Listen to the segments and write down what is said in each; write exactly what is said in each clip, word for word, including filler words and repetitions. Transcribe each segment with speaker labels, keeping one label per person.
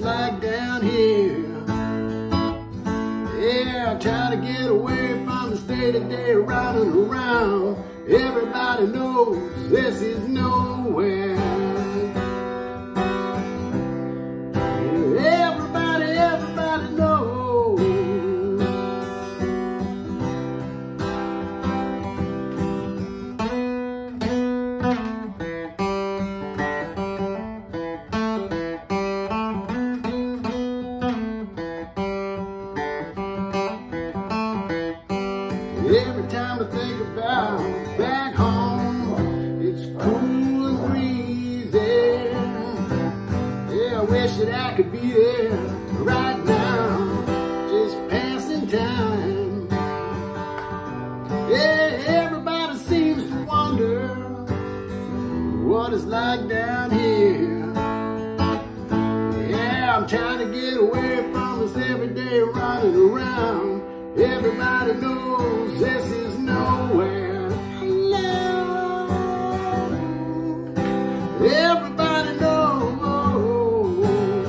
Speaker 1: like down here. Yeah, I try to get away from the state of day riding around. Everybody knows this is nowhere. Everybody, everybody knows. Every time I think about back home, it's cool and breezy. Yeah, I wish that I could be there right now, just passing time. Yeah, everybody seems to wonder what it's like down here. Yeah, I'm trying to get away from this everyday running around. Everybody knows this is nowhere. Hello. Everybody knows.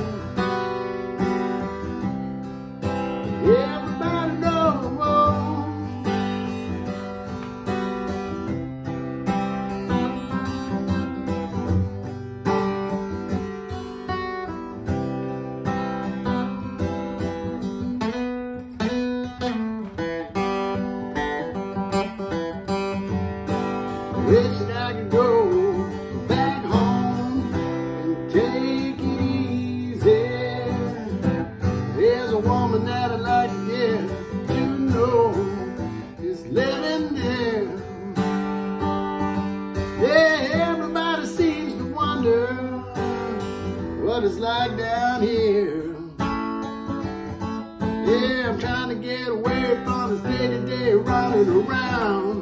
Speaker 1: Everybody knows. Wish that I could go back home and take it easy. There's a woman that I'd like to get to know is living there. Yeah, everybody seems to wonder what it's like down here. Yeah, I'm trying to get away from this day-to-day running around.